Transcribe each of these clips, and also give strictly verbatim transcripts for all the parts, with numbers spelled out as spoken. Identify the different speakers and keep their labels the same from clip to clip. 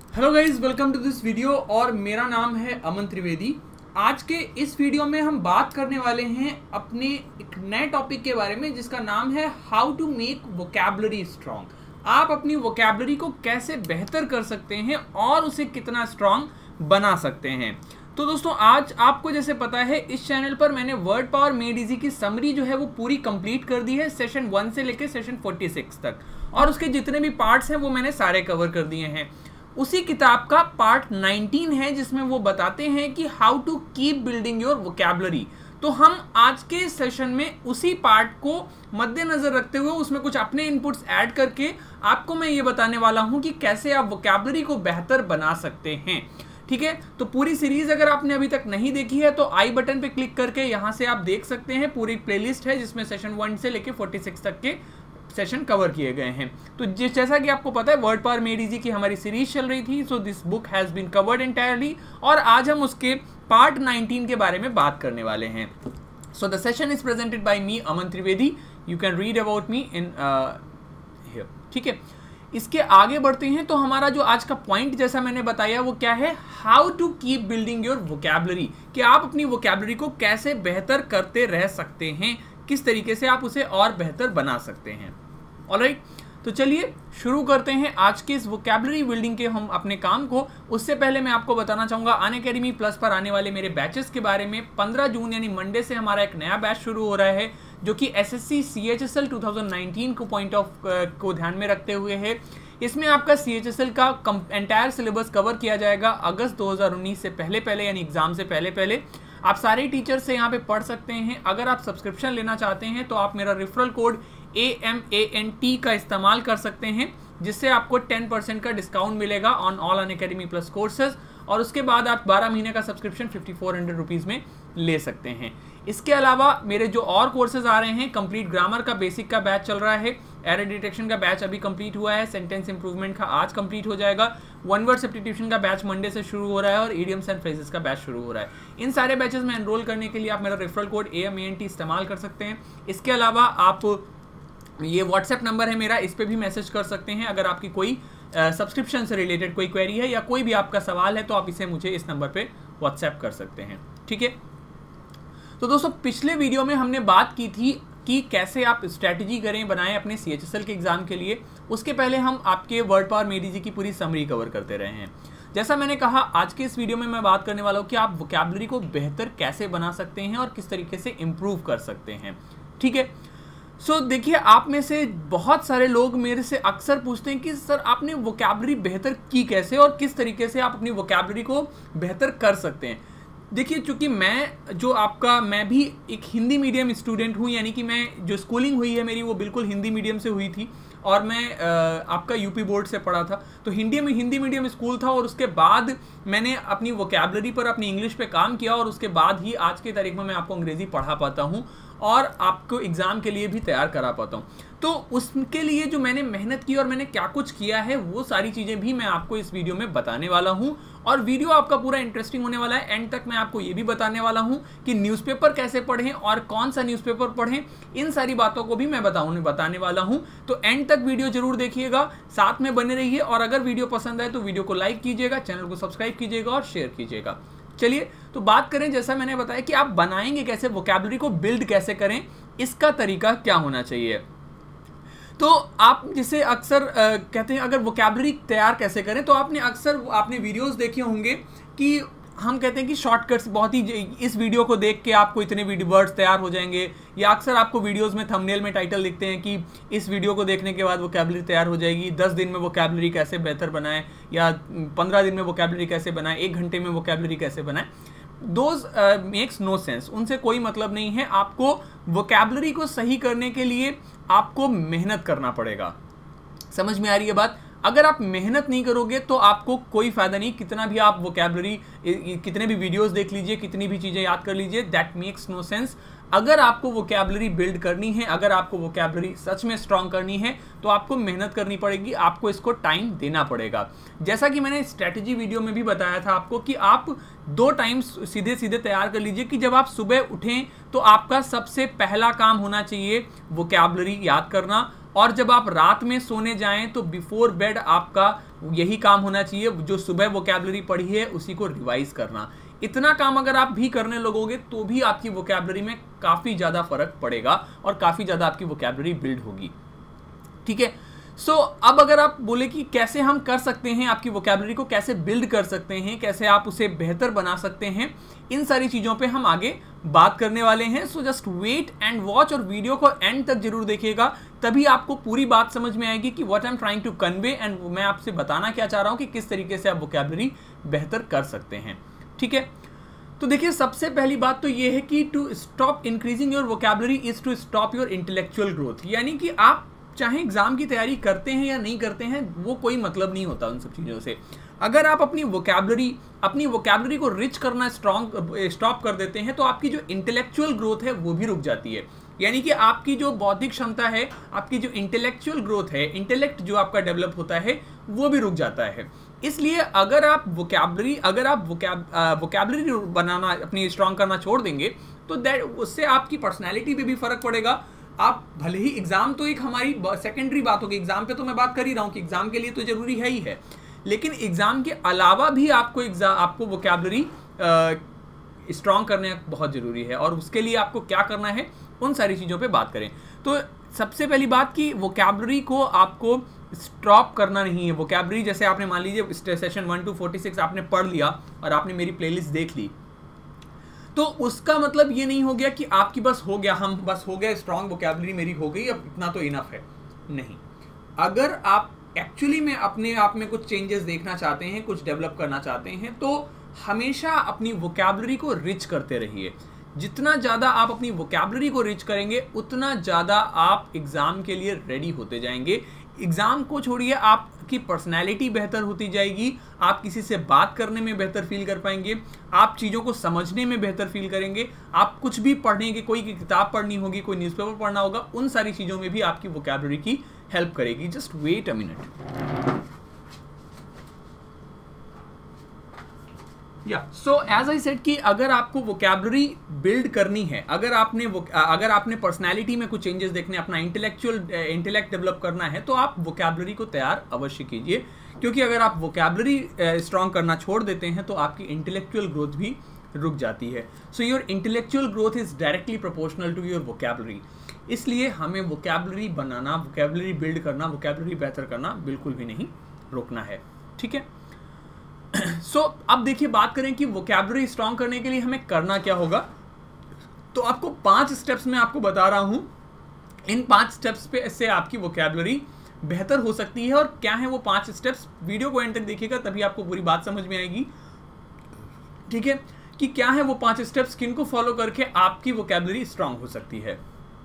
Speaker 1: Hello guys, welcome to this video और मेरा नाम है अमन त्रिवेदी। आज के इस वीडियो में हम बात करने वाले हैं अपने एक नए टॉपिक के बारे में जिसका नाम है how to make vocabulary strong. आप अपनी वोकैबुलरी को कैसे बेहतर कर सकते हैं और उसे कितना स्ट्रॉन्ग बना सकते हैं। तो दोस्तों, आज आपको जैसे पता है इस चैनल पर मैंने वर्ड पावर मेड इजी की समरी जो है वो पूरी कंप्लीट कर दी है, सेशन वन से लेकर सेशन फोर्टी सिक्स तक, और उसके जितने भी पार्ट्स हैं वो मैंने सारे कवर कर दिए हैं। उसी किताब का पार्ट नाइनटीन है जिसमें वो बताते हैं कि how to keep building your vocabulary. तो हम आज के सेशन में उसी पार्ट को मद्देनजर रखते हुए उसमें कुछ अपने इनपुट्स ऐड करके आपको मैं ये बताने वाला हूं कि कैसे आप वोकैबुलरी को बेहतर बना सकते हैं। ठीक है, तो पूरी सीरीज अगर आपने अभी तक नहीं देखी है तो आई बटन पे क्लिक करके यहां से आप देख सकते हैं। पूरी प्लेलिस्ट है जिसमें सेशन वन से लेकर फोर्टी सिक्स तक के सेशन कवर किए गए हैं। तो जिस जैसा कि आपको पता है वर्ड पावर मेड इजी की हमारी सीरीज चल रही थी, so this book has been covered entirely, और आज हम उसके पार्ट नाइनटीन के बारे में बात करने वाले हैं। So the session is presented by me Aman Trivedi. You can read about me in here. ठीक है, इसके आगे बढ़ते हैं। तो हमारा जो आज का पॉइंट जैसा मैंने बताया वो क्या है, how to keep building your vocabulary, कि आप अपनी वोकैबुलरी को कैसे बेहतर करते रह सकते हैं, किस तरीके से आप उसे और बेहतर बना सकते हैं। ऑलराइट, तो चलिए शुरू करते हैं आज के इस वोकैबुलरी बिल्डिंग के हम अपने काम को। उससे पहले मैं आपको बताना चाहूँगा अनअकैडमी प्लस पर आने वाले मेरे बैचेस के बारे में। पंद्रह जून यानी मंडे से हमारा एक नया बैच शुरू हो रहा है जो कि SSC CHSL two thousand nineteen को पॉइंट ऑफ को ध्यान में रखते हुए है। इसमें आपका सीएचएसएल का एंटायर सिलेबस कवर किया जाएगा अगस्त दो हज़ार उन्नीस से पहले पहले, यानी एग्जाम से पहले पहले। आप सारे टीचर्स से यहाँ पे पढ़ सकते हैं। अगर आप सब्सक्रिप्शन लेना चाहते हैं तो आप मेरा referral code A M A N T का इस्तेमाल कर सकते हैं, जिससे आपको टेन परसेंट का डिस्काउंट मिलेगा on all Unacademy plus courses, और उसके बाद आप बारह महीने का subscription fifty four hundred rupees में ले सकते हैं। इसके अलावा मेरे जो और कोर्सेज आ रहे हैं, कंप्लीट ग्रामर का बेसिक का बैच चल रहा है, एरर डिटेक्शन का बैच अभी कंप्लीट हुआ है, सेंटेंस इंप्रूवमेंट का आज कंप्लीट हो जाएगा, वन वर्ड सब्स्टिट्यूशन का बैच मंडे से शुरू हो रहा है, और इडियम्स एंड फ्रेजेस का बैच शुरू हो रहा है। इन सारे बैचेस में एनरोल करने के लिए आप मेरा referral code A M A N T इस्तेमाल कर सकते हैं। इसके अलावा आप ये व्हाट्सएप नंबर है मेरा, इस पर भी मैसेज कर सकते हैं। अगर आपकी कोई सब्सक्रिप्शन से रिलेटेड कोई क्वेरी है या कोई भी आपका सवाल है तो आप इसे मुझे इस नंबर पे व्हाट्सएप कर सकते हैं। ठीक है, तो दोस्तों पिछले वीडियो में हमने बात की थी कि कैसे आप स्ट्रैटेजी करें बनाएं अपने सीएचएसएल के एग्जाम के लिए। उसके पहले हम आपके वर्ड पावर मेड इजी की पूरी समरी कवर करते रहे हैं। जैसा मैंने कहा, आज के इस वीडियो में मैं बात करने वाला हूँ कि आप वोकैबुलरी को बेहतर कैसे बना सकते हैं और किस तरीके से इम्प्रूव कर सकते हैं। ठीक है, सो so, देखिए, आप में से बहुत सारे लोग मेरे से अक्सर पूछते हैं कि सर आपने वोकैबुलरी बेहतर की कैसे और किस तरीके से आप अपनी वोकैबुलरी को बेहतर कर सकते हैं। देखिए, चूंकि मैं जो आपका मैं भी एक हिंदी मीडियम स्टूडेंट हूँ, यानी कि मैं जो स्कूलिंग हुई है मेरी वो बिल्कुल हिंदी मीडियम से हुई थी, और मैं आपका यूपी बोर्ड से पढ़ा था। तो हिंदी में हिंदी मीडियम स्कूल था, और उसके बाद मैंने अपनी वोकैबुलरी पर अपनी इंग्लिश पे काम किया, और उसके बाद ही आज की तारीख में मैं आपको अंग्रेजी पढ़ा पाता हूँ और आपको एग्ज़ाम के लिए भी तैयार करा पाता हूँ। तो उसके लिए जो मैंने मेहनत की और मैंने क्या कुछ किया है वो सारी चीज़ें भी मैं आपको इस वीडियो में बताने वाला हूँ, और वीडियो आपका पूरा इंटरेस्टिंग होने वाला है। एंड तक मैं आपको ये भी बताने वाला हूँ कि न्यूज़पेपर कैसे पढ़ें और कौन सा न्यूज़पेपर पढ़ें, इन सारी बातों को भी मैं बताऊँ बताने वाला हूँ। तो एंड तक वीडियो जरूर देखिएगा, साथ में बने रहिए, और अगर वीडियो पसंद आए तो वीडियो को लाइक कीजिएगा, चैनल को सब्सक्राइब कीजिएगा और शेयर कीजिएगा। चलिए, तो बात करें, जैसा मैंने बताया कि आप बनाएंगे कैसे, वोकैबुलरी को बिल्ड कैसे करें, इसका तरीका क्या होना चाहिए। तो आप जिसे अक्सर आ, कहते हैं अगर वोकैबुलरी तैयार कैसे करें, तो आपने अक्सर आपने वीडियोस देखे होंगे कि हम कहते हैं कि शॉर्टकट्स, बहुत ही इस वीडियो को देख के आपको इतने वर्ड्स तैयार हो जाएंगे, या अक्सर आपको वीडियोस में थंबनेल में टाइटल लिखते हैं कि इस वीडियो को देखने के बाद वोकैबुलरी तैयार हो जाएगी, दस दिन में वोकैबुलरी कैसे बेहतर बनाएं, या पंद्रह दिन में वोकैबुलरी कैसे बनाएं, एक घंटे में वोकैबुलरी कैसे बनाएं। दोज मेक्स नो सेंस, उनसे कोई मतलब नहीं है। आपको वोकैबुलरी को सही करने के लिए आपको मेहनत करना पड़ेगा। समझ में आ रही है बात? अगर आप मेहनत नहीं करोगे तो आपको कोई फायदा नहीं, कितना भी आप वोकैबुलरी, कितने भी वीडियोस देख लीजिए, कितनी भी चीज़ें याद कर लीजिए, दैट मेक्स नो सेंस। अगर आपको वोकैबुलरी बिल्ड करनी है, अगर आपको वोकैबुलरी सच में स्ट्रांग करनी है, तो आपको मेहनत करनी पड़ेगी, आपको इसको टाइम देना पड़ेगा। जैसा कि मैंने स्ट्रैटेजी वीडियो में भी बताया था आपको कि आप दो टाइम सीधे सीधे तैयार कर लीजिए कि जब आप सुबह उठें तो आपका सबसे पहला काम होना चाहिए वोकैबुलरी याद करना, और जब आप रात में सोने जाएं तो बिफोर बेड आपका यही काम होना चाहिए, जो सुबह वोकैबुलरी पढ़ी है उसी को रिवाइज करना। इतना काम अगर आप भी करने लगोगे तो भी आपकी वोकैबुलरी में काफ़ी ज़्यादा फर्क पड़ेगा और काफ़ी ज़्यादा आपकी वोकैबुलरी बिल्ड होगी। ठीक है, सो so, अब अगर आप बोले कि कैसे हम कर सकते हैं, आपकी वोकैबुलरी को कैसे बिल्ड कर सकते हैं, कैसे आप उसे बेहतर बना सकते हैं, इन सारी चीज़ों पे हम आगे बात करने वाले हैं। So just wait and watch, और वीडियो को एंड तक जरूर देखिएगा, तभी आपको पूरी बात समझ में आएगी कि what I am trying to convey, and मैं आपसे बताना क्या चाह रहा हूँ कि किस तरीके से आप वोकैबुलरी बेहतर कर सकते हैं। ठीक है, तो देखिए सबसे पहली बात तो ये है कि to stop increasing your vocabulary is to stop your intellectual growth. यानी कि आप चाहे एग्जाम की तैयारी करते हैं या नहीं करते हैं, वो कोई मतलब नहीं होता उन सब चीज़ों से। अगर आप अपनी वोकैबुलरी अपनी वोकैबुलरी को रिच करना स्ट्रॉन्ग स्टॉप कर देते हैं तो आपकी जो इंटेलेक्चुअल ग्रोथ है वो भी रुक जाती है। यानी कि आपकी जो बौद्धिक क्षमता है, आपकी जो इंटेलेक्चुअल ग्रोथ है, इंटेलेक्ट जो आपका डेवलप होता है वो भी रुक जाता है। इसलिए अगर आप वोकैबुलरी अगर आप वोकैबुलरी बनाना अपनी स्ट्रॉन्ग करना छोड़ देंगे तो दैट उससे आपकी पर्सनैलिटी पे भी फर्क पड़ेगा। आप भले ही एग्जाम तो एक हमारी सेकेंडरी बात होगी, एग्जाम पे तो मैं बात कर ही रहा हूँ कि एग्जाम के लिए तो जरूरी है ही है, लेकिन एग्जाम के अलावा भी आपको एग्जाम आपको वोकैबुलरी स्ट्रॉन्ग करने बहुत जरूरी है। और उसके लिए आपको क्या करना है, उन सारी चीज़ों पे बात करें। तो सबसे पहली बात कि वोकैबुलरी को आपको स्टॉप करना नहीं है। वोकैबुलरी जैसे आपने मान लीजिए session one to forty six आपने पढ़ लिया और आपने मेरी प्लेलिस्ट देख ली, तो उसका मतलब ये नहीं हो गया कि आपकी बस हो गया, हम बस हो गया स्ट्रॉन्ग, वोकैबुलरी मेरी हो गई, अब इतना तो इनफ है। नहीं, अगर आप एक्चुअली में अपने आप में कुछ चेंजेस देखना चाहते हैं, कुछ डेवलप करना चाहते हैं, तो हमेशा अपनी वोकैबुलरी को रिच करते रहिए। जितना ज़्यादा आप अपनी वोकैबुलरी को रिच करेंगे उतना ज़्यादा आप एग्ज़ाम के लिए रेडी होते जाएंगे। एग्ज़ाम को छोड़िए, आपकी पर्सनैलिटी बेहतर होती जाएगी, आप किसी से बात करने में बेहतर फील कर पाएंगे, आप चीज़ों को समझने में बेहतर फील करेंगे। आप कुछ भी पढ़ने की, कोई की किताब पढ़नी होगी, कोई न्यूज़पेपर पढ़ना होगा, उन सारी चीज़ों में भी आपकी वोकैबुलरी की हेल्प करेगी। Just wait a minute. या सो एज आई सेड कि अगर आपको वोकैबुलरी बिल्ड करनी है, अगर आपने अगर आपने पर्सनैलिटी में कुछ चेंजेस देखने, अपना इंटेलेक्चुअल इंटेलेक्ट डेवलप करना है, तो आप वोकैबुलरी को तैयार अवश्य कीजिए। क्योंकि अगर आप वोकैबुलरी स्ट्रॉन्ग करना छोड़ देते हैं तो आपकी इंटेलेक्चुअल ग्रोथ भी रुक जाती है। So your intellectual growth is directly proportional to your vocabulary. इसलिए हमें वोकैबुलरी बनाना, वोकैबुलरी बिल्ड करना, वोकैबुलरी बेहतर करना बिल्कुल भी नहीं रोकना है। ठीक है, सो so, अब देखिए बात करें कि वोकैबुलरी स्ट्रॉन्ग करने के लिए हमें करना क्या होगा। तो आपको पांच स्टेप्स में आपको बता रहा हूं, इन पांच स्टेप्स पे से आपकी वोकैबुलरी बेहतर हो सकती है। और क्या है वो पांच स्टेप्स, वीडियो को एंड तक देखिएगा तभी आपको पूरी बात समझ में आएगी। ठीक है, कि क्या है वो पांच स्टेप्स, किनको फॉलो करके आपकी वोकैबुलरी स्ट्रॉन्ग हो सकती है।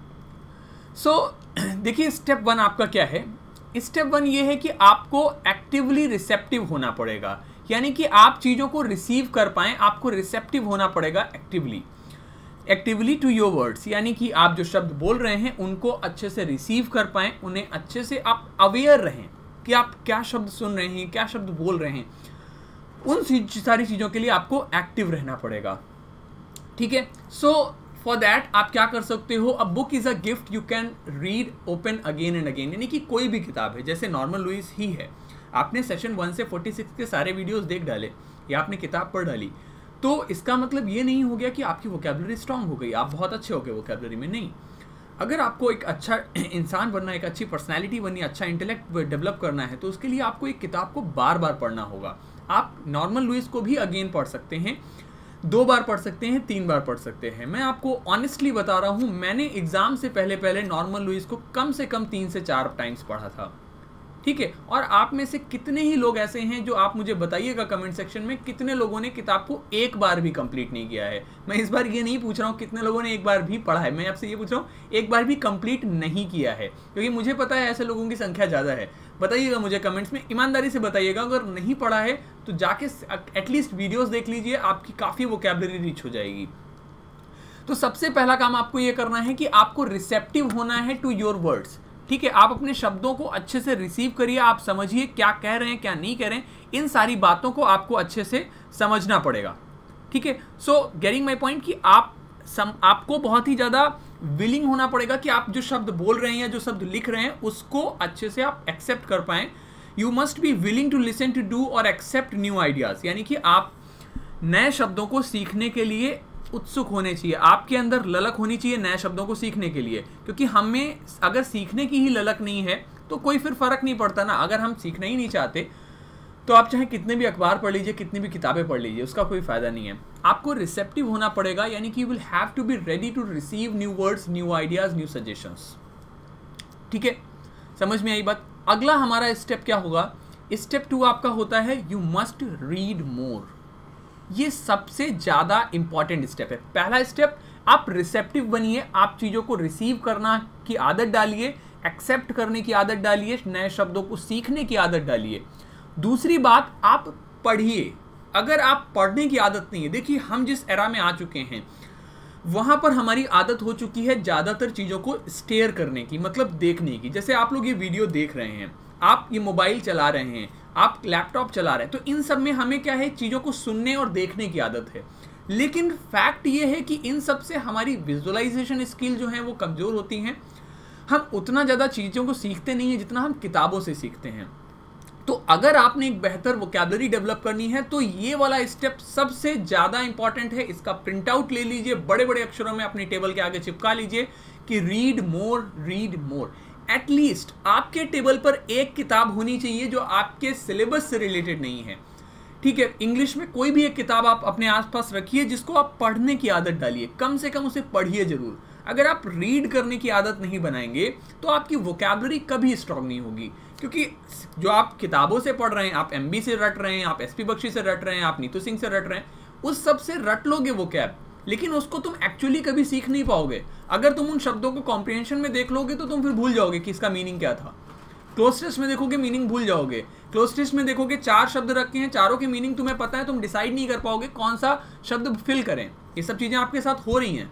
Speaker 1: सो so, देखिए स्टेप वन आपका क्या है। स्टेप वन ये है कि आपको एक्टिवली रिसेप्टिव होना पड़ेगा। यानी कि आप चीज़ों को रिसीव कर पाएं, आपको रिसेप्टिव होना पड़ेगा actively actively to your words. यानी कि आप जो शब्द बोल रहे हैं उनको अच्छे से रिसीव कर पाएं, उन्हें अच्छे से आप अवेयर रहें कि आप क्या शब्द सुन रहे हैं, क्या शब्द बोल रहे हैं। उन सारी चीज़ों के लिए आपको एक्टिव रहना पड़ेगा। ठीक है, सो फॉर दैट आप क्या कर सकते हो, a book is a gift you can read open again and again. यानी कि कोई भी किताब है, जैसे नॉर्मन लुइस ही है, आपने सेशन वन से फोर्टी सिक्स के सारे वीडियोस देख डाले या आपने किताब पढ़ डाली, तो इसका मतलब ये नहीं हो गया कि आपकी वोकैबुलरी स्ट्रांग हो गई, आप बहुत अच्छे हो गए वोकैबुलरी में। नहीं, अगर आपको एक अच्छा इंसान बनना, एक अच्छी पर्सनैलिटी बननी, अच्छा इंटेलेक्ट डेवलप करना है, तो उसके लिए आपको एक किताब को बार बार पढ़ना होगा। आप नॉर्मन लुइस को भी अगेन पढ़ सकते हैं, दो बार पढ़ सकते हैं, तीन बार पढ़ सकते हैं। मैं आपको ऑनेस्टली बता रहा हूँ, मैंने एग्जाम से पहले पहले नॉर्मन लुइस को कम से कम तीन से चार टाइम्स पढ़ा था। ठीक है, और आप में से कितने ही लोग ऐसे हैं जो, आप मुझे बताइएगा कमेंट सेक्शन में, कितने लोगों ने किताब को एक बार भी कंप्लीट नहीं किया है। मैं इस बार ये नहीं पूछ रहा हूँ कितने लोगों ने एक बार भी पढ़ा है, मैं आपसे ये पूछ रहा हूँ एक बार भी कंप्लीट नहीं किया है, क्योंकि मुझे पता है ऐसे लोगों की संख्या ज़्यादा है। बताइएगा मुझे कमेंट्स में, ईमानदारी से बताइएगा। अगर नहीं पढ़ा है तो जाके एटलीस्ट वीडियोज़ देख लीजिए, आपकी काफ़ी वोकैबुलरी रिच हो जाएगी। तो सबसे पहला काम आपको ये करना है कि आपको रिसेप्टिव होना है टू योर वर्ड्स। ठीक है, आप अपने शब्दों को अच्छे से रिसीव करिए, आप समझिए क्या कह रहे हैं क्या नहीं कह रहे हैं, इन सारी बातों को आपको अच्छे से समझना पड़ेगा। ठीक है, सो गेटिंग माय पॉइंट कि आप सम, आपको बहुत ही ज़्यादा विलिंग होना पड़ेगा कि आप जो शब्द बोल रहे हैं या जो शब्द लिख रहे हैं उसको अच्छे से आप एक्सेप्ट कर पाएं। You must be willing to listen to do और एक्सेप्ट न्यू आइडियाज, यानी कि आप नए शब्दों को सीखने के लिए उत्सुक होने चाहिए, आपके अंदर ललक होनी चाहिए नए शब्दों को सीखने के लिए। क्योंकि हमें अगर सीखने की ही ललक नहीं है तो कोई फिर फर्क नहीं पड़ता ना। अगर हम सीखना ही नहीं चाहते तो आप चाहे कितने भी अखबार पढ़ लीजिए, कितनी भी किताबें पढ़ लीजिए, उसका कोई फायदा नहीं है। आपको रिसेप्टिव होना पड़ेगा, यानी कि you will have to be ready to receive new words, new ideas, new suggestions. ठीक है, समझ में आई बात। अगला हमारा स्टेप क्या होगा? स्टेप टू आपका होता है यू मस्ट रीड मोर। ये सबसे ज्यादा इंपॉर्टेंट स्टेप है। पहला स्टेप, आप रिसेप्टिव बनिए, आप चीजों को रिसीव करना की आदत डालिए, एक्सेप्ट करने की आदत डालिए, नए शब्दों को सीखने की आदत डालिए। दूसरी बात, आप पढ़िए। अगर आप पढ़ने की आदत नहीं है, देखिए हम जिस एरा में आ चुके हैं वहां पर हमारी आदत हो चुकी है ज्यादातर चीजों को स्टेयर करने की, मतलब देखने की। जैसे आप लोग ये वीडियो देख रहे हैं, आप ये मोबाइल चला रहे हैं, आप लैपटॉप चला रहे हैं, तो इन सब में हमें क्या है, चीजों को सुनने और देखने की आदत है। लेकिन फैक्ट ये है कि इन सब से हमारी विजुअलाइजेशन स्किल जो है वो कमजोर होती हैं। हम उतना ज्यादा चीजों को सीखते नहीं है जितना हम किताबों से सीखते हैं। तो अगर आपने एक बेहतर वोकैबुलरी डेवलप करनी है तो ये वाला स्टेप सबसे ज्यादा इंपॉर्टेंट है। इसका प्रिंट आउट ले लीजिए, बड़े बड़े अक्षरों में अपनी टेबल के आगे चिपका लीजिए कि read more, read more. At least आपके टेबल पर एक किताब होनी चाहिए जो आपके सिलेबस से रिलेटेड नहीं है। ठीक है, इंग्लिश में कोई भी एक किताब आप अपने आसपास रखिए जिसको आप पढ़ने की आदत डालिए, कम से कम उसे पढ़िए जरूर। अगर आप रीड करने की आदत नहीं बनाएंगे तो आपकी वोकैबुलरी कभी स्ट्रांग नहीं होगी। क्योंकि जो आप किताबों से पढ़ रहे हैं, आप एमबी से रट रहे हैं, आप एसपी बख्शी से रट रहे हैं, आप नीतू सिंह से रट रहे हैं, उस सब से रट लोगे वोकैब, लेकिन उसको तुम एक्चुअली कभी सीख नहीं पाओगे। अगर तुम उन शब्दों को कॉम्प्रिहेंशन में देख लोगे तो तुम फिर भूल जाओगे कि इसका मीनिंग क्या था। क्लोज टेस्ट में देखोगे, मीनिंग भूल जाओगे। क्लोज टेस्ट में देखोगे, चार शब्द रखे हैं, चारों के मीनिंग तुम्हें पता है, तुम डिसाइड नहीं कर पाओगे कौन सा शब्द फिल करें। ये सब चीजें आपके साथ हो रही हैं।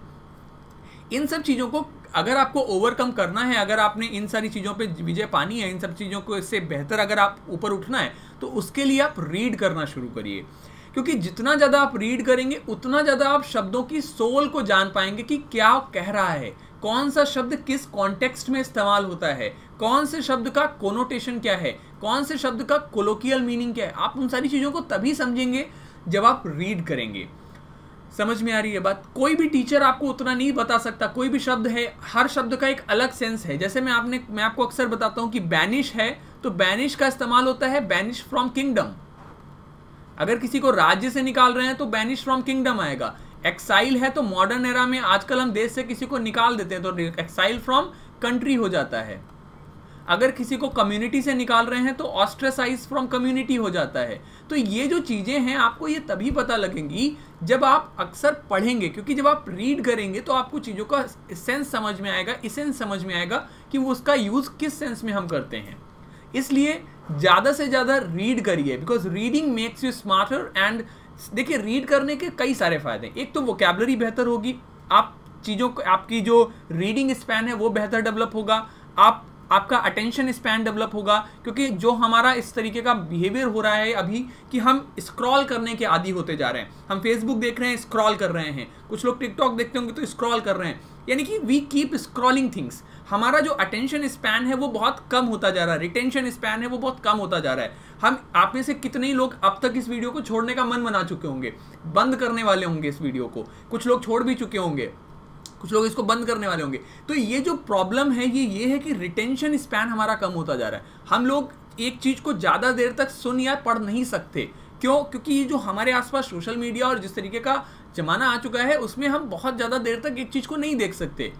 Speaker 1: इन सब चीजों को अगर आपको ओवरकम करना है, अगर आपने इन सारी चीजों पे विजय पानी है, इन सब चीजों को इससे बेहतर अगर आप ऊपर उठना है, तो उसके लिए आप रीड करना शुरू करिए। क्योंकि जितना ज्यादा आप रीड करेंगे उतना ज्यादा आप शब्दों की सोल को जान पाएंगे कि क्या कह रहा है, कौन सा शब्द किस कॉन्टेक्स्ट में इस्तेमाल होता है, कौन से शब्द का कोनोटेशन क्या है, कौन से शब्द का कोलोकियल मीनिंग क्या है। आप उन सारी चीजों को तभी समझेंगे जब आप रीड करेंगे। समझ में आ रही है बात? कोई भी टीचर आपको उतना नहीं बता सकता। कोई भी शब्द है, हर शब्द का एक अलग सेंस है। जैसे मैं आपने मैं आपको अक्सर बताता हूं कि बैनिश है, तो बैनिश का इस्तेमाल होता है बैनिश फ्रॉम किंगडम। अगर किसी को राज्य से निकाल रहे हैं तो बैनिश फ्रॉम किंगडम आएगा। एक्साइल है तो मॉडर्न एरा में आजकल हम देश से किसी को निकाल देते हैं तो एक्साइल फ्रॉम कंट्री हो जाता है। अगर किसी को कम्युनिटी से निकाल रहे हैं तो ऑस्ट्रेसाइज फ्रॉम कम्युनिटी हो जाता है। तो ये जो चीजें हैं आपको ये तभी पता लगेंगी जब आप अक्सर पढ़ेंगे, क्योंकि जब आप रीड करेंगे तो आपको चीजों का सेंस समझ में आएगा, इसेंस समझ में आएगा कि वो उसका यूज किस सेंस में हम करते हैं। इसलिए ज्यादा से ज्यादा रीड करिए, because reading makes you smarter. And देखिए, रीड करने के कई सारे फायदे। एक तो वोकैबुलरी बेहतर होगी, आप चीजों को, आपकी जो रीडिंग स्पैन है वो बेहतर डेवलप होगा, आप आपका अटेंशन स्पैन डेवलप होगा। क्योंकि जो हमारा इस तरीके का बिहेवियर हो रहा है अभी कि हम स्क्रॉल करने के आदी होते जा रहे हैं। हम फेसबुक देख रहे हैं, स्क्रॉल कर रहे हैं, कुछ लोग टिकटॉक देखते होंगे तो स्क्रॉल कर रहे हैं, यानी कि वी कीप स्क्रॉलिंग थिंग्स। हमारा जो अटेंशन स्पैन है वो बहुत कम होता जा रहा है, रिटेंशन स्पैन है वो बहुत कम होता जा रहा है। हम आप में से कितने ही लोग अब तक इस वीडियो को छोड़ने का मन बना चुके होंगे, बंद करने वाले होंगे इस वीडियो को, कुछ लोग छोड़ भी चुके होंगे, कुछ लोग इसको बंद करने वाले होंगे। तो ये जो प्रॉब्लम है ये ये है कि रिटेंशन स्पैन हमारा कम होता जा रहा है। हम लोग एक चीज को ज्यादा देर तक सुन या पढ़ नहीं सकते। क्यों? क्योंकि ये जो हमारे आसपास सोशल मीडिया और जिस तरीके का जमाना आ चुका है उसमें हम बहुत ज्यादा देर तक एक चीज को नहीं देख सकते।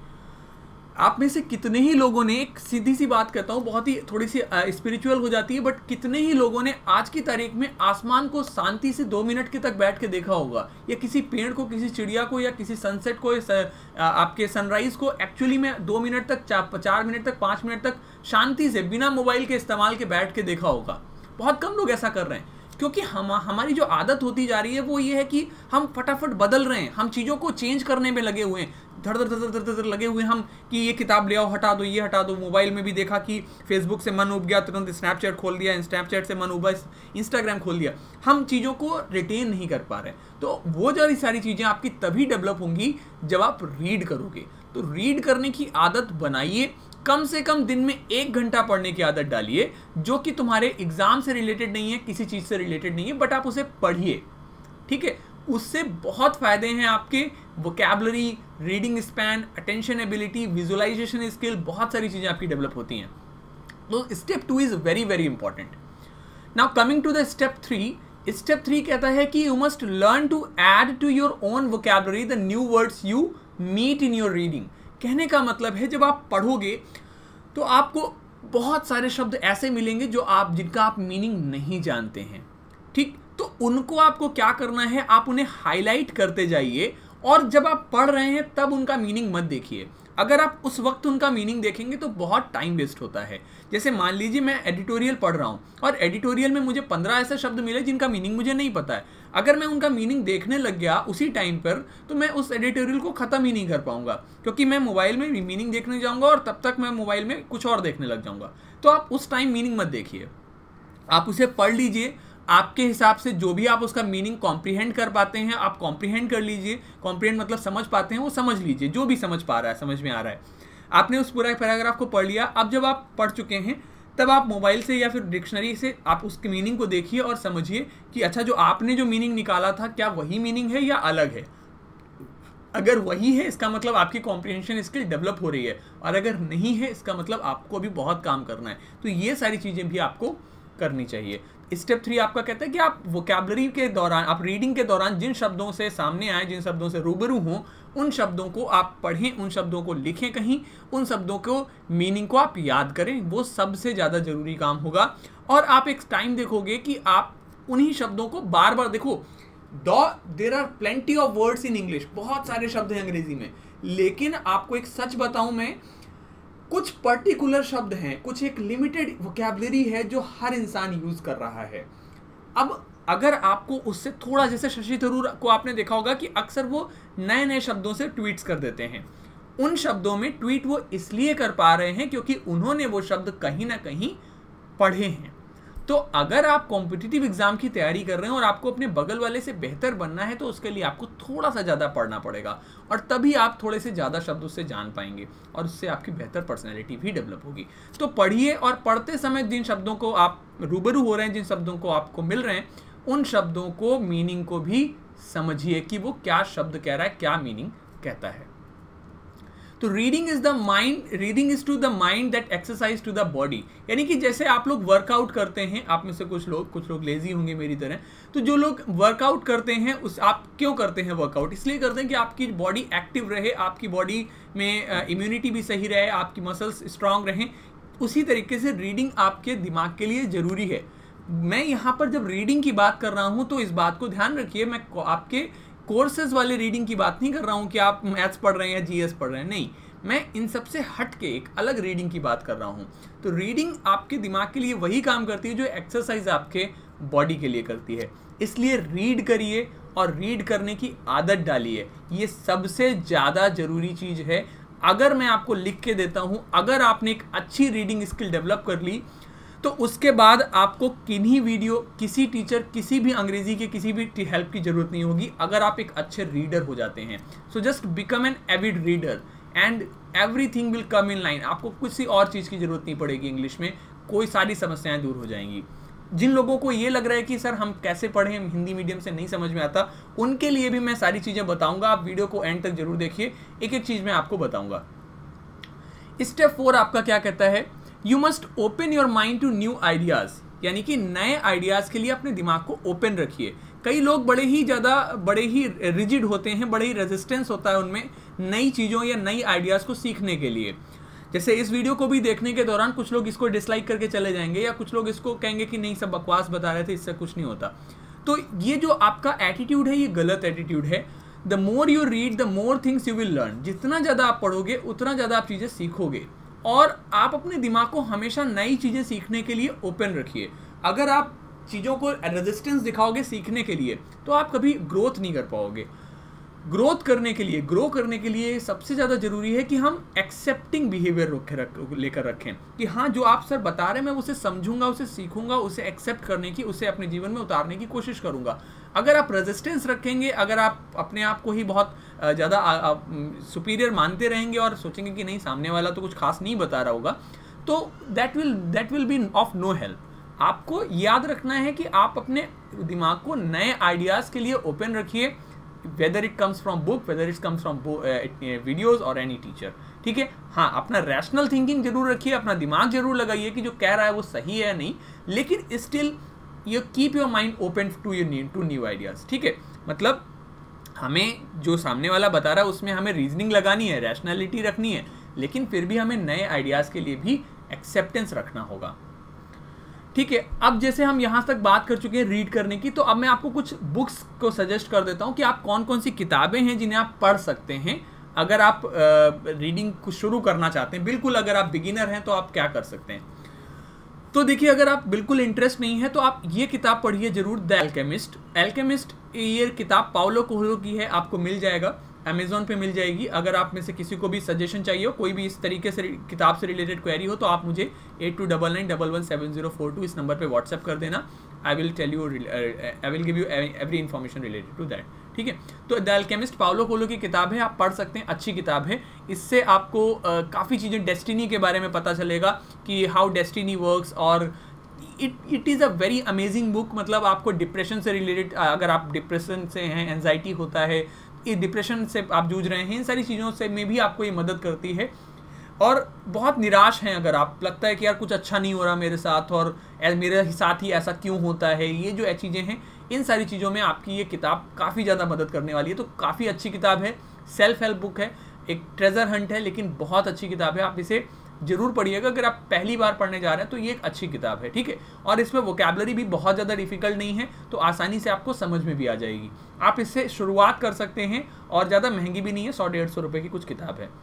Speaker 1: आप में से कितने ही लोगों ने, एक सीधी सी बात कहता हूँ, बहुत ही थोड़ी सी स्पिरिचुअल हो जाती है, बट कितने ही लोगों ने आज की तारीख में आसमान को शांति से दो मिनट के तक बैठ के देखा होगा, या किसी पेड़ को, किसी चिड़िया को, या किसी सनसेट को, आपके सनराइज को एक्चुअली में दो मिनट तक, चार, चार मिनट तक, पाँच मिनट तक शांति से बिना मोबाइल के इस्तेमाल के बैठ के देखा होगा। बहुत कम लोग ऐसा कर रहे हैं, क्योंकि हम हमारी जो आदत होती जा रही है वो ये है कि हम फटाफट बदल रहे हैं, हम चीज़ों को चेंज करने में लगे हुए हैं, धड़ धड़ धड़ धड़ धड़ लगे हुए हम कि ये किताब ले आओ, हटा दो, ये हटा दो। मोबाइल में भी देखा कि फेसबुक से मन उब गया, तुरंत स्नैपचैट खोल दिया, स्नैपचैट से मन उबा, इंस्टाग्राम खोल दिया। हम चीज़ों को रिटेन नहीं कर पा रहे। तो वो जो सारी चीज़ें आपकी तभी डेवलप होंगी जब आप रीड करोगे। तो रीड करने की आदत बनाइए, कम से कम दिन में एक घंटा पढ़ने की आदत डालिए, जो कि तुम्हारे एग्जाम से रिलेटेड नहीं है, किसी चीज से रिलेटेड नहीं है, बट आप उसे पढ़िए, ठीक है। उससे बहुत फायदे हैं आपके vocabulary, reading span, attention ability, visualisation skill, बहुत सारी चीजें आपकी डेवलप होती हैं। तो step two is very very important. Now coming to the step three, step three कहता है कि you must learn to add to your own vocabulary the new words you meet in your reading. कहने का मतलब है जब आप पढ़ोगे तो आपको बहुत सारे शब्द ऐसे मिलेंगे जो आप जिनका आप मीनिंग नहीं जानते हैं, ठीक। तो उनको आपको क्या करना है, आप उन्हें हाईलाइट करते जाइए, और जब आप पढ़ रहे हैं तब उनका मीनिंग मत देखिए। अगर आप उस वक्त उनका मीनिंग देखेंगे तो बहुत टाइम वेस्ट होता है। जैसे मान लीजिए मैं एडिटोरियल पढ़ रहा हूँ और एडिटोरियल में मुझे पंद्रह ऐसे शब्द मिले जिनका मीनिंग मुझे नहीं पता है। अगर मैं उनका मीनिंग देखने लग गया उसी टाइम पर, तो मैं उस एडिटोरियल को ख़त्म ही नहीं कर पाऊंगा, क्योंकि मैं मोबाइल में मीनिंग देखने जाऊँगा और तब तक मैं मोबाइल में कुछ और देखने लग जाऊँगा। तो आप उस टाइम मीनिंग मत देखिए, आप उसे पढ़ लीजिए। आपके हिसाब से जो भी आप उसका मीनिंग कॉम्प्रीहेंड कर पाते हैं आप कॉम्प्रीहेंड कर लीजिए। कॉम्प्रीहेंड मतलब समझ पाते हैं वो समझ लीजिए, जो भी समझ पा रहा है, समझ में आ रहा है। आपने उस पूरा पैराग्राफ को पढ़ लिया। अब जब आप पढ़ चुके हैं तब आप मोबाइल से या फिर डिक्शनरी से आप उसके मीनिंग को देखिए और समझिए कि अच्छा जो आपने जो मीनिंग निकाला था क्या वही मीनिंग है या अलग है। अगर वही है इसका मतलब आपकी कॉम्प्रिहेंशन स्किल डेवलप हो रही है, और अगर नहीं है इसका मतलब आपको भी बहुत काम करना है। तो ये सारी चीज़ें भी आपको करनी चाहिए। स्टेप थ्री आपका कहता है कि आप वोकैबुलरी के दौरान, आप रीडिंग के दौरान जिन शब्दों से सामने आए, जिन शब्दों से रूबरू हों, उन शब्दों को आप पढ़ें, उन शब्दों को लिखें कहीं, उन शब्दों को मीनिंग को आप याद करें। वो सबसे ज़्यादा ज़रूरी काम होगा। और आप एक टाइम देखोगे कि आप उन्हीं शब्दों को बार बार देखो। Though there are plenty of words in English, बहुत सारे शब्द हैं अंग्रेजी में, लेकिन आपको एक सच बताऊं मैं, कुछ पर्टिकुलर शब्द हैं, कुछ एक लिमिटेड वोकैबुलरी है जो हर इंसान यूज कर रहा है। अब अगर आपको उससे थोड़ा, जैसे शशि थरूर को आपने देखा होगा कि अक्सर वो नए नए शब्दों से ट्वीट्स कर देते हैं। उन शब्दों में ट्वीट वो इसलिए कर पा रहे हैं क्योंकि उन्होंने वो शब्द कहीं ना कहीं पढ़े हैं। तो अगर आप कॉम्पिटिटिव एग्जाम की तैयारी कर रहे हैं और आपको अपने बगल वाले से बेहतर बनना है तो उसके लिए आपको थोड़ा सा ज़्यादा पढ़ना पड़ेगा, और तभी आप थोड़े से ज़्यादा शब्द उससे जान पाएंगे और उससे आपकी बेहतर पर्सनैलिटी भी डेवलप होगी। तो पढ़िए, और पढ़ते समय जिन शब्दों को आप रूबरू हो रहे हैं, जिन शब्दों को आपको मिल रहे हैं, उन शब्दों को, मीनिंग को भी समझिए कि वो क्या शब्द कह रहा है, क्या मीनिंग कहता है। तो reading is the mind, reading is to the mind that exercise to the body. यानी कि जैसे आप लोग वर्कआउट करते हैं, आप में से कुछ लोग कुछ लोग लेजी होंगे मेरी तरह, तो जो लोग वर्कआउट करते हैं उस आप क्यों करते हैं वर्कआउट? इसलिए करते हैं कि आपकी बॉडी एक्टिव रहे, आपकी बॉडी में इम्यूनिटी भी सही रहे, आपकी मसल्स स्ट्रांग रहें। उसी तरीके से रीडिंग आपके दिमाग के लिए ज़रूरी है। मैं यहाँ पर जब रीडिंग की बात कर रहा हूँ तो इस बात को ध्यान रखिए, मैं आपके कोर्सेज वाले रीडिंग की बात नहीं कर रहा हूँ कि आप मैथ्स पढ़ रहे हैं या जीएस पढ़ रहे हैं, नहीं, मैं इन सब से हट के एक अलग रीडिंग की बात कर रहा हूँ। तो रीडिंग आपके दिमाग के लिए वही काम करती है जो एक्सरसाइज आपके बॉडी के लिए करती है। इसलिए रीड करिए और रीड करने की आदत डालिए, ये सबसे ज़्यादा ज़रूरी चीज़ है। अगर मैं आपको लिख के देता हूँ, अगर आपने एक अच्छी रीडिंग स्किल डेवलप कर ली तो उसके बाद आपको किन्हीं वीडियो, किसी टीचर, किसी भी अंग्रेजी के किसी भी हेल्प की जरूरत नहीं होगी अगर आप एक अच्छे रीडर हो जाते हैं। So just become an avid reader and everything will come in line. आपको किसी और चीज़ की जरूरत नहीं पड़ेगी, इंग्लिश में कोई सारी समस्याएं दूर हो जाएंगी। जिन लोगों को ये लग रहा है कि सर हम कैसे पढ़ें, हिंदी मीडियम से नहीं समझ में आता, उनके लिए भी मैं सारी चीज़ें बताऊंगा। आप वीडियो को एंड तक जरूर देखिए, एक एक चीज़ मैं आपको बताऊंगा। स्टेप फोर आपका क्या कहता है? You must open your mind to new ideas, यानी कि नए आइडियाज़ के लिए अपने दिमाग को ओपन रखिए। कई लोग बड़े ही ज़्यादा बड़े ही रिजिड होते हैं, बड़े ही रेजिस्टेंस होता है उनमें नई चीज़ों या नई आइडियाज़ को सीखने के लिए। जैसे इस वीडियो को भी देखने के दौरान कुछ लोग इसको डिसलाइक करके चले जाएंगे, या कुछ लोग इसको कहेंगे कि नहीं सब बकवास बता रहे थे, इससे कुछ नहीं होता। तो ये जो आपका एटीट्यूड है ये गलत एटीट्यूड है। The more you read the more things you will learn. जितना ज़्यादा आप पढ़ोगे उतना ज़्यादा आप चीज़ें सीखोगे, और आप अपने दिमाग को हमेशा नई चीज़ें सीखने के लिए ओपन रखिए। अगर आप चीज़ों को रेजिस्टेंस दिखाओगे सीखने के लिए तो आप कभी ग्रोथ नहीं कर पाओगे। ग्रोथ करने के लिए, ग्रो करने के लिए सबसे ज़्यादा ज़रूरी है कि हम एक्सेप्टिंग बिहेवियर रख लेकर रखें कि हाँ जो आप सर बता रहे हैं मैं उसे समझूंगा, उसे सीखूंगा, उसे एक्सेप्ट करने की, उसे अपने जीवन में उतारने की कोशिश करूंगा। अगर आप रेजिस्टेंस रखेंगे, अगर आप अपने आप को ही बहुत ज़्यादा सुपीरियर मानते रहेंगे और सोचेंगे कि नहीं सामने वाला तो कुछ खास नहीं बता रहा होगा, तो that will that will be of no help. आपको याद रखना है कि आप अपने दिमाग को नए आइडियाज़ के लिए ओपन रखिए, whether it comes from book, whether it comes from uh, videos or any teacher, ठीक है। हाँ, अपना रैशनल थिंकिंग जरूर रखिए, अपना दिमाग जरूर लगाइए कि जो कह रहा है वो सही है नहीं, लेकिन still you keep your mind open to your new to new ideas, ठीक है। मतलब हमें जो सामने वाला बता रहा है उसमें हमें रीजनिंग लगानी है, रैशनैलिटी रखनी है, लेकिन फिर भी हमें नए आइडियाज़ के लिए भी एक्सेप्टेंस रखना होगा, ठीक है। अब जैसे हम यहाँ तक बात कर चुके हैं रीड करने की, तो अब मैं आपको कुछ बुक्स को सजेस्ट कर देता हूँ कि आप कौन कौन सी किताबें हैं जिन्हें आप पढ़ सकते हैं अगर आप रीडिंग को शुरू करना चाहते हैं। बिल्कुल अगर आप बिगिनर हैं तो आप क्या कर सकते हैं। तो देखिए, अगर आप बिल्कुल इंटरेस्ट नहीं है तो आप ये किताब पढ़िए जरूर, द एल्केमिस्ट। एल्केमिस्ट ये किताब पाउलो कोएल्हो की है, आपको मिल जाएगा, अमेजोन पे मिल जाएगी। अगर आप में से किसी को भी सजेशन चाहिए हो, कोई भी इस तरीके से किताब से रिलेटेड क्वेरी हो, तो आप मुझे eight two double nine double one seven zero four two इस नंबर पे व्हाट्सएप कर देना। I will tell you, I will give you every information related to that, ठीक है। तो द एल्केमिस्ट पाउलो कोएल्हो की किताब है, आप पढ़ सकते हैं, अच्छी किताब है। इससे आपको uh, काफ़ी चीज़ें डेस्टिनी के बारे में पता चलेगा कि हाउ डेस्टिनी वर्क्स, और it it is a very amazing book. मतलब आपको डिप्रेशन से रिलेटेड, अगर आप डिप्रेशन से हैं, एंजाइटी होता है, ये डिप्रेशन से आप जूझ रहे हैं, इन सारी चीज़ों से में भी आपको ये मदद करती है। और बहुत निराश हैं अगर आप, लगता है कि यार कुछ अच्छा नहीं हो रहा मेरे साथ और मेरे साथ ही ऐसा क्यों होता है, ये जो चीज़ें हैं, इन सारी चीज़ों में आपकी ये किताब काफ़ी ज़्यादा मदद करने वाली है। तो काफ़ी अच्छी किताब है, सेल्फ हेल्प बुक है, एक ट्रेजर हंट है, लेकिन बहुत अच्छी किताब है। आप इसे जरूर पढ़िएगा। अगर आप पहली बार पढ़ने जा रहे हैं तो ये एक अच्छी किताब है, ठीक है। और इसमें वोकैबुलरी भी बहुत ज़्यादा डिफिकल्ट नहीं है, तो आसानी से आपको समझ में भी आ जाएगी। आप इससे शुरुआत कर सकते हैं और ज़्यादा महंगी भी नहीं है, सौ डेढ़ सौ रुपये की कुछ किताब है।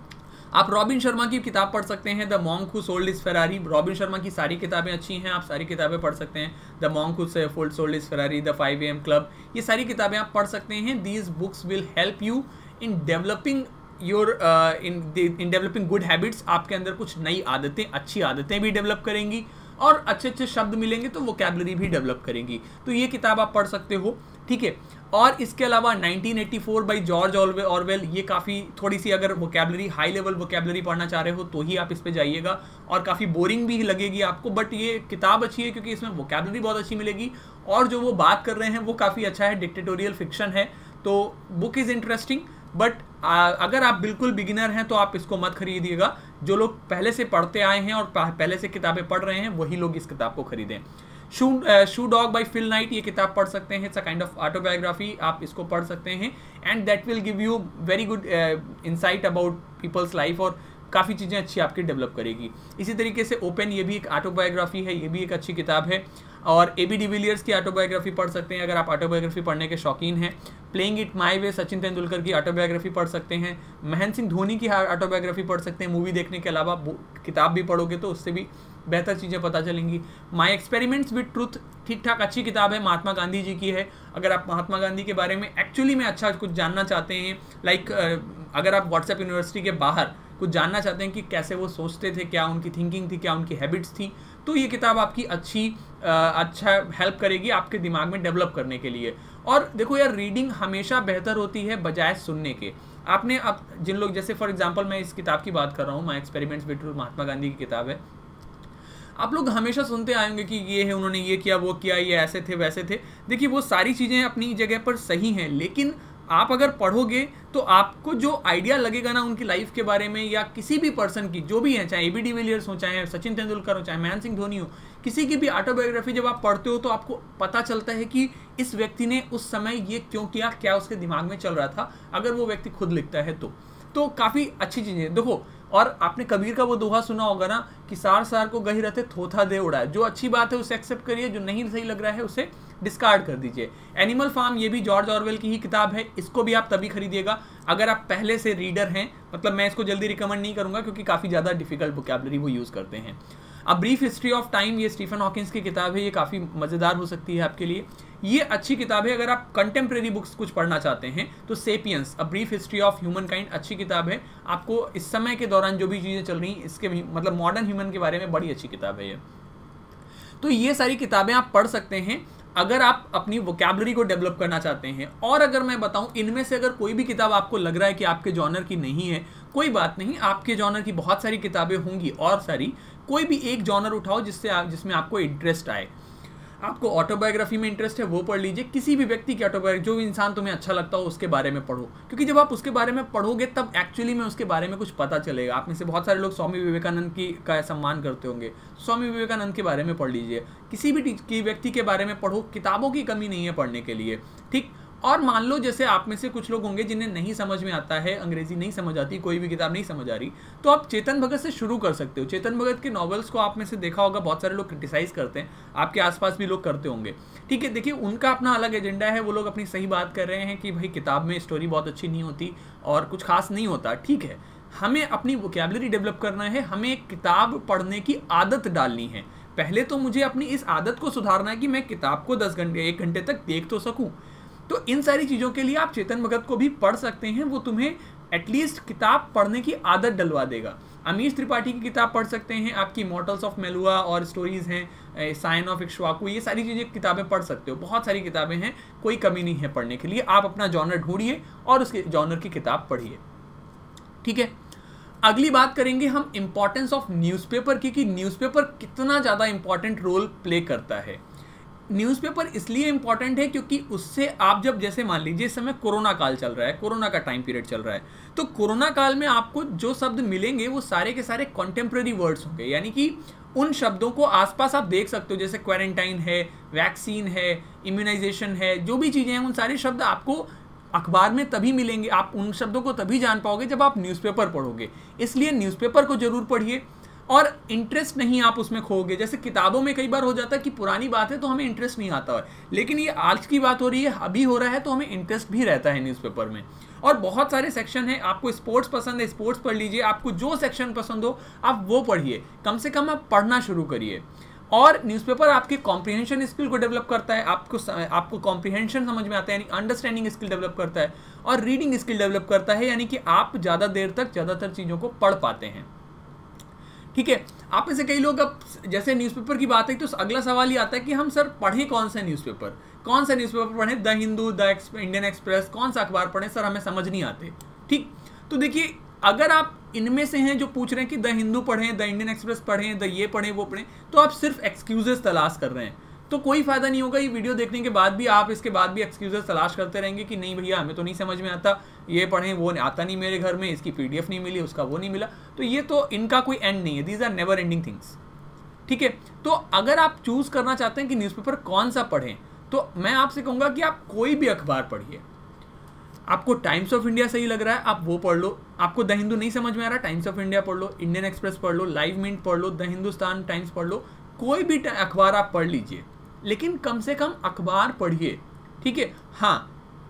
Speaker 1: आप रॉबिन शर्मा की किताब पढ़ सकते हैं, the monk who sold his Ferrari. Robin Sharma की सारी किताबें अच्छी हैं, आप सारी किताबें पढ़ सकते हैं। The monk who sold his Ferrari, the five A M club, ये सारी किताबें आप पढ़ सकते हैं। These books will help you in developing your in in developing good habits. आपके अंदर कुछ नई आदतें, अच्छी आदतें भी डेवलप करेंगी, और अच्छे अच्छे शब्द मिलेंगे तो वोकैबुलरी भी डेवलप करेंगी। तो ये किताब आप पढ़ सकते हो, ठीक है। और इसके अलावा nineteen eighty four by George Orwell, ये काफ़ी थोड़ी सी, अगर वोकैबुलरी, हाई लेवल वोकैबुलरी पढ़ना चाह रहे हो तो ही आप इस पे जाइएगा, और काफ़ी बोरिंग भी लगेगी आपको, बट ये किताब अच्छी है क्योंकि इसमें वोकैबुलरी बहुत अच्छी मिलेगी, और जो वो बात कर रहे हैं वो काफ़ी अच्छा है, डिक्टेटोरियल फिक्शन है। तो बुक इज़ इंटरेस्टिंग, बट अगर आप बिल्कुल बिगिनर हैं तो आप इसको मत खरीदिएगा। जो लोग पहले से पढ़ते आए हैं और पहले से किताबें पढ़ रहे हैं वही लोग इस किताब को खरीदें। Shoe shoe dog by Phil Knight, ये किताब पढ़ सकते हैं, it's a kind of autobiography, आप इसको पढ़ सकते हैं, and that will give you very good insight about people's life, और काफ़ी चीज़ें अच्छी आपकी डेवलप करेगी। इसी तरीके से ओपन, ये भी एक ऑटोबायोग्राफी है, ये भी एक अच्छी किताब है। और ए बी डिविलियर्स की ऑटोबायोग्राफी पढ़ सकते हैं अगर आप ऑटोबायोग्राफी पढ़ने के शौकीन हैं। Playing it my way, Sachin Tendulkar की ऑटोबायोग्राफी पढ़ सकते हैं। महेंद्र सिंह धोनी की ऑटोबायोग्राफी पढ़ सकते हैं। मूवी देखने के अलावा किताब भी पढ़ोगे तो उससे भी बेहतर चीज़ें पता चलेंगी। माई एक्सपेरिमेंट्स विद ट्रूथ, ठीक ठाक अच्छी किताब है, महात्मा गांधी जी की है। अगर आप महात्मा गांधी के बारे में एक्चुअली में अच्छा कुछ जानना चाहते हैं, लाइक अगर आप व्हाट्सएप यूनिवर्सिटी के बाहर कुछ जानना चाहते हैं कि कैसे वो सोचते थे, क्या उनकी थिंकिंग थी, क्या उनकी हैबिट्स थी, तो ये किताब आपकी अच्छी आ, अच्छा हेल्प करेगी आपके दिमाग में डेवलप करने के लिए। और देखो यार, रीडिंग हमेशा बेहतर होती है बजाय सुनने के। आपने अब जिन लोग, जैसे फॉर एग्जांपल मैं इस किताब की बात कर रहा हूँ, my experiments with truth, Mahatma Gandhi की किताब है। आप लोग हमेशा सुनते आएंगे कि ये है, उन्होंने ये किया, वो किया, ये ऐसे थे, वैसे थे। देखिए, वो सारी चीज़ें अपनी जगह पर सही हैं, लेकिन आप अगर पढ़ोगे तो आपको जो आइडिया लगेगा ना उनकी लाइफ के बारे में, या किसी भी पर्सन की, जो भी है, चाहे ए बी डिविलियर्स हो, चाहे सचिन तेंदुलकर हो, चाहे महेंद्र सिंह धोनी हो, किसी की भी ऑटोबायोग्राफी जब आप पढ़ते हो तो आपको पता चलता है कि इस व्यक्ति ने उस समय ये क्यों किया, क्या उसके दिमाग में चल रहा था, अगर वो व्यक्ति खुद लिखता है तो तो काफ़ी अच्छी चीज़ें। देखो, और आपने कबीर का वो दोहा सुना होगा ना कि सार सार को गही रहते थोथा दे उड़ाए। जो अच्छी बात है उसे एक्सेप्ट करिए, जो नहीं सही लग रहा है उसे डिस्कार्ड कर दीजिए। एनिमल फार्म, ये भी जॉर्ज ऑरवेल की ही किताब है, इसको भी आप तभी खरीदिएगा अगर आप पहले से रीडर हैं। मतलब मैं इसको जल्दी रिकमेंड नहीं करूंगा क्योंकि काफ़ी ज़्यादा डिफिकल्ट वोकैबुलरी वो यूज़ करते हैं। A brief history of time, ये स्टीफन हॉकिंस की किताब है, ये काफ़ी मज़ेदार हो सकती है आपके लिए। ये अच्छी किताब है अगर आप कंटेम्प्रेरी बुक्स कुछ पढ़ना चाहते हैं तो Sapiens a brief history of humankind अच्छी किताब है। आपको इस समय के दौरान जो भी चीज़ें चल रही हैं इसके मतलब मॉडर्न ह्यूमन के बारे में बड़ी अच्छी किताब है ये। तो ये सारी किताबें आप पढ़ सकते हैं अगर आप अपनी वोकैबुलरी को डेवलप करना चाहते हैं। और अगर मैं बताऊं इनमें से अगर कोई भी किताब आपको लग रहा है कि आपके जॉनर की नहीं है, कोई बात नहीं, आपके जॉनर की बहुत सारी किताबें होंगी और सारी, कोई भी एक जॉनर उठाओ जिससे आप जिसमें आपको इंटरेस्ट आए। आपको ऑटोबायोग्राफी में इंटरेस्ट है वो पढ़ लीजिए, किसी भी व्यक्ति की ऑटोबायोग्राफी, जो इंसान तुम्हें अच्छा लगता हो उसके बारे में पढ़ो, क्योंकि जब आप उसके बारे में पढ़ोगे तब एक्चुअली में उसके बारे में कुछ पता चलेगा। आप में से बहुत सारे लोग स्वामी विवेकानंद की का सम्मान करते होंगे, स्वामी विवेकानंद के बारे में पढ़ लीजिए, किसी भी की व्यक्ति के बारे में पढ़ो, किताबों की कमी नहीं है पढ़ने के लिए, ठीक। और मान लो जैसे आप में से कुछ लोग होंगे जिन्हें नहीं समझ में आता है, अंग्रेजी नहीं समझ आती, कोई भी किताब नहीं समझ आ रही, तो आप चेतन भगत से शुरू कर सकते हो। चेतन भगत के नॉवेल्स को आप में से देखा होगा, बहुत सारे लोग क्रिटिसाइज करते हैं, आपके आसपास भी लोग करते होंगे, ठीक है। देखिए उनका अपना अलग एजेंडा है, वो लोग अपनी सही बात कर रहे हैं कि भाई किताब में स्टोरी बहुत अच्छी नहीं होती और कुछ खास नहीं होता, ठीक है। हमें अपनी वोकैबुलरी डेवलप करना है, हमें एक किताब पढ़ने की आदत डालनी है। पहले तो मुझे अपनी इस आदत को सुधारना है कि मैं किताब को दस घंटे एक घंटे तक देख तो सकूं। तो इन सारी चीज़ों के लिए आप चेतन भगत को भी पढ़ सकते हैं, वो तुम्हें एटलीस्ट किताब पढ़ने की आदत डलवा देगा। अमीश त्रिपाठी की किताब पढ़ सकते हैं, आपकी मॉर्टल्स ऑफ मेलुआ और स्टोरीज़ हैं, साइन ऑफ इक्ष्वाकु, ये सारी चीज़ें किताबें पढ़ सकते हो। बहुत सारी किताबें हैं, कोई कमी नहीं है पढ़ने के लिए। आप अपना जॉनर ढूंढिए और उसके जॉनर की किताब पढ़िए, ठीक है। अगली बात करेंगे हम इंपॉर्टेंस ऑफ न्यूज़पेपर की, कि न्यूज़पेपर कितना ज़्यादा इंपॉर्टेंट रोल प्ले करता है। न्यूज़पेपर इसलिए इंपॉर्टेंट है क्योंकि उससे आप जब, जैसे मान लीजिए इस समय कोरोना काल चल रहा है, कोरोना का टाइम पीरियड चल रहा है, तो कोरोना काल में आपको जो शब्द मिलेंगे वो सारे के सारे कॉन्टेम्प्रेरी वर्ड्स होंगे, यानी कि उन शब्दों को आसपास आप देख सकते हो, जैसे क्वारंटाइन है, वैक्सीन है, इम्यूनाइजेशन है, जो भी चीज़ें हैं उन सारे शब्द आपको अखबार में तभी मिलेंगे, आप उन शब्दों को तभी जान पाओगे जब आप न्यूज़पेपर पढ़ोगे। इसलिए न्यूज़पेपर को जरूर पढ़िए और इंटरेस्ट नहीं आप उसमें खोगे। जैसे किताबों में कई बार हो जाता है कि पुरानी बात है तो हमें इंटरेस्ट नहीं आता है, लेकिन ये आज की बात हो रही है, अभी हो रहा है, तो हमें इंटरेस्ट भी रहता है न्यूज़पेपर में। और बहुत सारे सेक्शन है, आपको स्पोर्ट्स पसंद है स्पोर्ट्स पढ़ लीजिए, आपको जो सेक्शन पसंद हो आप वो पढ़िए, कम से कम आप पढ़ना शुरू करिए। और न्यूज़पेपर आपके कॉम्प्रिहेंशन स्किल को डेवलप करता है, आपको आपको कॉम्प्रिहेंशन समझ में आता है, यानी अंडरस्टैंडिंग स्किल डेवलप करता है, और रीडिंग स्किल डेवलप करता है, यानी कि आप ज़्यादा देर तक ज़्यादातर चीज़ों को पढ़ पाते हैं, ठीक है। आप में से कई लोग, अब जैसे न्यूज़पेपर की बात है तो अगला सवाल ये आता है कि हम सर पढ़ें कौन सा न्यूज़पेपर, कौन सा न्यूज़पेपर पढ़ें, the Hindu, the Indian Express, कौन सा अखबार पढ़ें सर, हमें समझ नहीं आते, ठीक। तो देखिए अगर आप इनमें से हैं जो पूछ रहे हैं कि द हिंदू पढ़ें, द इंडियन एक्सप्रेस पढ़ें, द ये पढ़ें वो पढ़ें, तो आप सिर्फ एक्सक्यूजेस तलाश कर रहे हैं, तो कोई फायदा नहीं होगा। ये वीडियो देखने के बाद भी आप इसके बाद भी एक्सक्यूजेस तलाश करते रहेंगे कि नहीं भैया हमें तो नहीं समझ में आता, ये पढ़ें वो आता नहीं मेरे घर में, इसकी पीडीएफ नहीं मिली, उसका वो नहीं मिला, तो ये तो इनका कोई एंड नहीं है, these are never ending things, ठीक है। तो अगर आप चूज करना चाहते हैं कि न्यूज़पेपर कौन सा पढ़ें, तो मैं आपसे कहूँगा कि आप कोई भी अखबार पढ़िए। आपको टाइम्स ऑफ इंडिया सही लग रहा है आप वो पढ़ लो, आपको द हिंदू नहीं समझ में आ रहा टाइम्स ऑफ इंडिया पढ़ लो, इंडियन एक्सप्रेस पढ़ लो, लाइव मिंट पढ़ लो, द हिंदुस्तान टाइम्स पढ़ लो, कोई भी अखबार आप पढ़ लीजिए, लेकिन कम से कम अखबार पढ़िए, ठीक है। हाँ,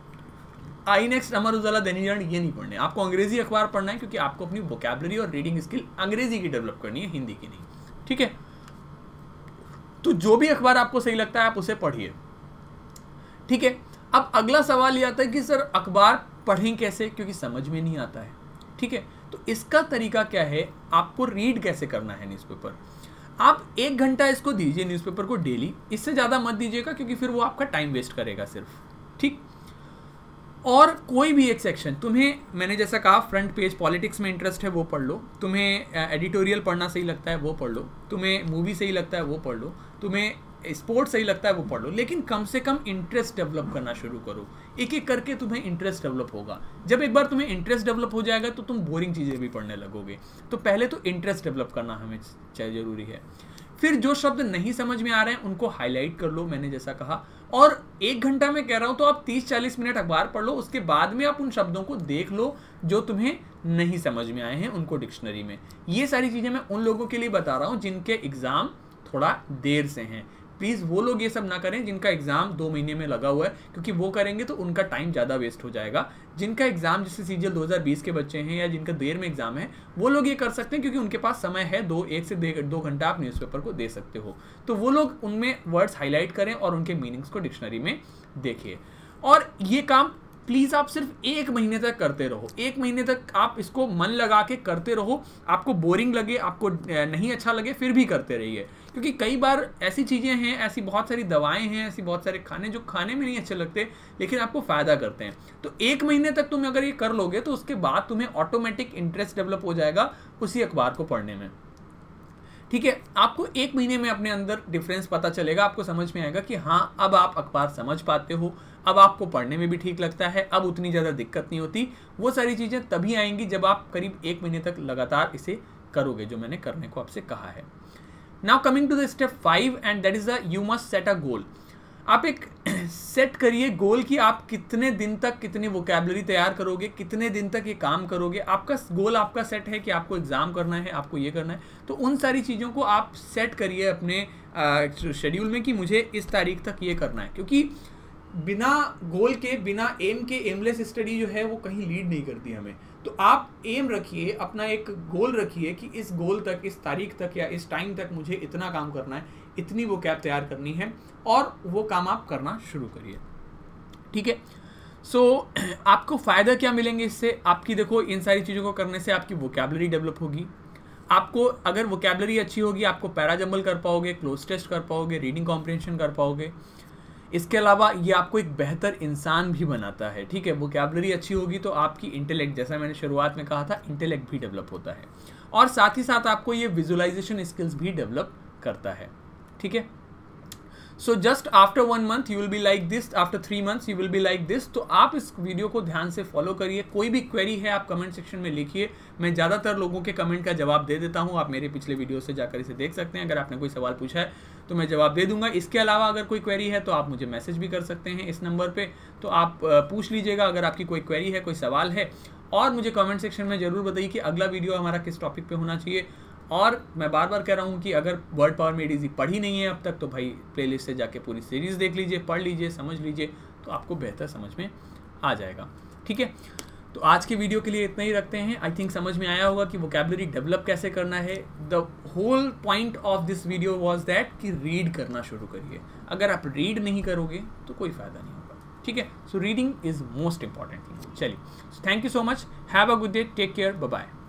Speaker 1: आई नेक्स्ट, अमर उजाला, दैनिक जागरण ये नहीं पढ़ने, आपको अंग्रेजी अखबार पढ़ना है क्योंकि आपको अपनी वोकैबुलरी और रीडिंग स्किल अंग्रेजी की डेवलप करनी है, हिंदी की नहीं, ठीक है। तो जो भी अखबार आपको सही लगता है आप उसे पढ़िए, ठीक है। अब अगला सवाल ये आता है कि सर अखबार पढ़ें कैसे, क्योंकि समझ में नहीं आता है, ठीक है। तो इसका तरीका क्या है, आपको रीड कैसे करना है न्यूज़पेपर। आप एक घंटा इसको दीजिए न्यूज़पेपर को डेली, इससे ज़्यादा मत दीजिएगा क्योंकि फिर वो आपका टाइम वेस्ट करेगा सिर्फ, ठीक। और कोई भी एक सेक्शन, तुम्हें मैंने जैसा कहा फ्रंट पेज पॉलिटिक्स में इंटरेस्ट है वो पढ़ लो, तुम्हें एडिटोरियल पढ़ना सही लगता है वो पढ़ लो, तुम्हें मूवी सही लगता है वो पढ़ लो, तुम्हें स्पोर्ट्स सही लगता है वो पढ़ लो, लेकिन कम से कम इंटरेस्ट डेवलप करना शुरू करो। एक एक करके तुम्हें इंटरेस्ट डेवलप होगा, जब एक बार तुम्हें इंटरेस्ट डेवलप हो जाएगा तो तुम बोरिंग चीज़ें भी पढ़ने लगोगे। तो पहले तो इंटरेस्ट डेवलप करना हमें चाहिए, ज़रूरी है। फिर जो शब्द नहीं समझ में आ रहे हैं उनको हाईलाइट कर लो, मैंने जैसा कहा, और एक घंटा में कह रहा हूँ तो आप तीस चालीस मिनट अखबार पढ़ लो, उसके बाद में आप उन शब्दों को देख लो जो तुम्हें नहीं समझ में आए हैं, उनको डिक्शनरी में। ये सारी चीज़ें मैं उन लोगों के लिए बता रहा हूँ जिनके एग्ज़ाम थोड़ा देर से हैं। प्लीज़ वो लोग ये सब ना करें जिनका एग्जाम दो महीने में लगा हुआ है, क्योंकि वो करेंगे तो उनका टाइम ज़्यादा वेस्ट हो जाएगा। जिनका एग्जाम जैसे सीजीएल दो हज़ार बीस के बच्चे हैं या जिनका देर में एग्जाम है, वो लोग ये कर सकते हैं क्योंकि उनके पास समय है, दो एक से दो घंटा आप न्यूज़पेपर को दे सकते हो। तो वो लोग उनमें वर्ड्स हाईलाइट करें और उनके मीनिंग्स को डिक्शनरी में देखिए। और ये काम प्लीज़ आप सिर्फ एक महीने तक करते रहो, एक महीने तक आप इसको मन लगा के करते रहो। आपको बोरिंग लगे, आपको नहीं अच्छा लगे, फिर भी करते रहिए, क्योंकि कई बार ऐसी चीज़ें हैं, ऐसी बहुत सारी दवाएं हैं, ऐसी बहुत सारे खाने जो खाने में नहीं अच्छे लगते लेकिन आपको फ़ायदा करते हैं। तो एक महीने तक तुम अगर ये कर लोगे तो उसके बाद तुम्हें ऑटोमेटिक इंटरेस्ट डेवलप हो जाएगा उसी अखबार को पढ़ने में। ठीक है, आपको एक महीने में अपने अंदर डिफरेंस पता चलेगा, आपको समझ में आएगा कि हाँ अब आप अखबार समझ पाते हो, अब आपको पढ़ने में भी ठीक लगता है, अब उतनी ज़्यादा दिक्कत नहीं होती। वो सारी चीज़ें तभी आएंगी जब आप करीब एक महीने तक लगातार इसे करोगे, जो मैंने करने को आपसे कहा है। Now coming to the step five and that is the you must set a goal. आप एक सेट करिए गोल कि आप कितने दिन तक कितनी वोकैबुलरी तैयार करोगे, कितने दिन तक ये काम करोगे। आपका गोल आपका सेट है कि आपको एग्जाम करना है, आपको ये करना है, तो उन सारी चीज़ों को आप सेट करिए अपने शेड्यूल में कि मुझे इस तारीख तक ये करना है। क्योंकि बिना गोल के, बिना एम के एमलेस स्टडी जो है वो कहीं लीड नहीं करती हमें। तो आप एम रखिए, अपना एक गोल रखिए कि इस गोल तक, इस तारीख तक या इस टाइम तक मुझे इतना काम करना है, इतनी वो कैब तैयार करनी है, और वो काम आप करना शुरू करिए। ठीक है, सो so, आपको फ़ायदा क्या मिलेंगे इससे? आपकी देखो, इन सारी चीज़ों को करने से आपकी वोकैबुलरी डेवलप होगी। आपको अगर वोकैबुलरी अच्छी होगी, आपको पैराजंबल कर पाओगे, क्लोज टेस्ट कर पाओगे, रीडिंग कॉम्प्रिहेंशन कर पाओगे। इसके अलावा ये आपको एक बेहतर इंसान भी बनाता है। ठीक है, वोकैबुलरी अच्छी होगी तो आपकी इंटेलेक्ट, जैसा मैंने शुरुआत में कहा था, इंटेलेक्ट भी डेवलप होता है, और साथ ही साथ आपको ये विजुअलाइजेशन स्किल्स भी डेवलप करता है। ठीक है, so just after one month you will be like this, after three months you will be like this. तो आप इस वीडियो को ध्यान से फॉलो करिए। कोई भी क्वेरी है आप कमेंट सेक्शन में लिखिए, मैं ज़्यादातर लोगों के कमेंट का जवाब दे देता हूँ। आप मेरे पिछले वीडियो से जाकर इसे देख सकते हैं। अगर आपने कोई सवाल पूछा है तो मैं जवाब दे दूंगा। इसके अलावा अगर कोई क्वेरी है तो आप मुझे मैसेज भी कर सकते हैं इस नंबर पर, तो आप पूछ लीजिएगा अगर आपकी कोई क्वेरी है, कोई सवाल है। और मुझे कमेंट सेक्शन में ज़रूर बताइए कि अगला वीडियो हमारा किस टॉपिक पे होना चाहिए। और मैं बार बार कह रहा हूँ कि अगर वर्ड पावर मेड इजी पढ़ी नहीं है अब तक, तो भाई प्लेलिस्ट से जाके पूरी सीरीज़ देख लीजिए, पढ़ लीजिए, समझ लीजिए, तो आपको बेहतर समझ में आ जाएगा। ठीक है, तो आज की वीडियो के लिए इतना ही रखते हैं। आई थिंक समझ में आया होगा कि वोकैबुलरी डेवलप कैसे करना है। The whole point of this video was that कि रीड करना शुरू करिए। अगर आप रीड नहीं करोगे तो कोई फ़ायदा नहीं होगा। ठीक है, so reading is most important thing. चलिए, thank you so much, have a good day, take care, bye bye.